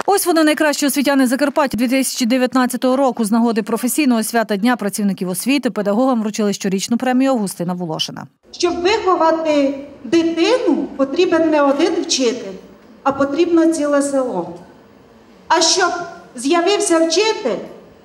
Ось вони, найкращі освітяни Закарпаття 2019 року. З нагоди професійного свята Дня працівників освіти педагогам вручили щорічну премію Августина Волошина. Щоб виховати дитину, потрібен не один вчитель, а потрібно ціле село. А щоб з'явився вчитель,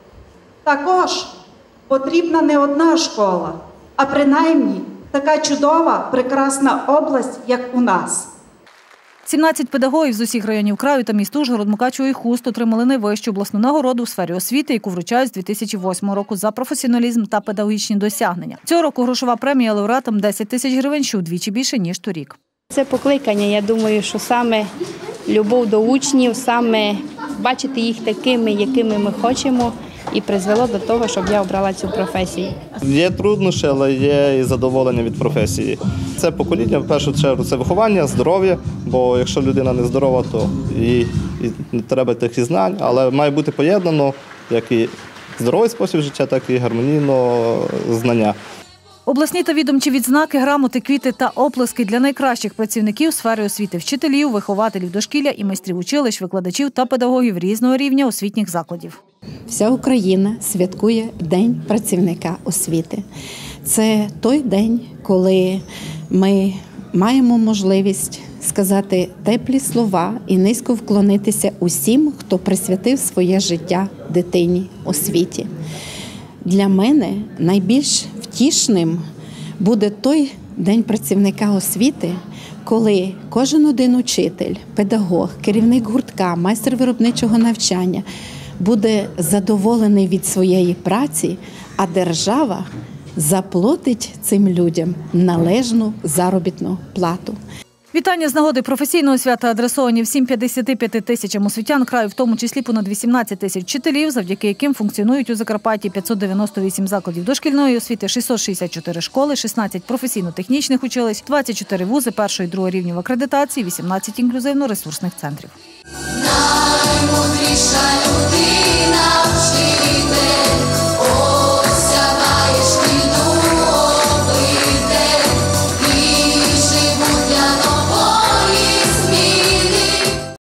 також потрібна не одна школа, а принаймні така чудова, прекрасна область, як у нас. 17 педагогів з усіх районів краю та міст Ужгород, Мукачево і Хуст отримали найвищу обласну нагороду у сфері освіти, яку вручають з 2008 року за професіоналізм та педагогічні досягнення. Цього року грошова премія лауреатам 10 тисяч гривень, що вдвічі більше, ніж торік. Це покликання, я думаю, що саме любов до учнів, саме бачити їх такими, якими ми хочемо, і призвело до того, щоб я обрала цю професію. Є труднощі, але є і задоволення від професії. Це покоління, в першу чергу, це виховання, здоров'я, бо якщо людина не здорова, то і не треба тих і знань, але має бути поєднано як і здоровий спосіб життя, так і гармонійно знання. Обласні та відомчі відзнаки, грамоти, квіти та оплески для найкращих працівників сфери освіти, вчителів, вихователів дошкілля і майстрів училищ, викладачів та педагогів різного рівня освітніх закладів. Вся Україна святкує День працівника освіти. Це той день, коли ми маємо можливість сказати теплі слова і низько вклонитися усім, хто присвятив своє життя дитині освіті. Для мене найбільш втішним буде той День працівника освіти, коли кожен один учитель, педагог, керівник гуртка, майстер виробничого навчання буде задоволений від своєї праці, а держава заплатить цим людям належну заробітну плату. Вітання з нагоди професійного свята адресовані всім 55 тисячам освітян краю, в тому числі понад 18 тисяч вчителів, завдяки яким функціонують у Закарпатті 598 закладів дошкільної освіти, 664 школи, 16 професійно-технічних училищ, 24 вузи першого і другого рівнів акредитації, 18 інклюзивно-ресурсних центрів. Наймудріша людина.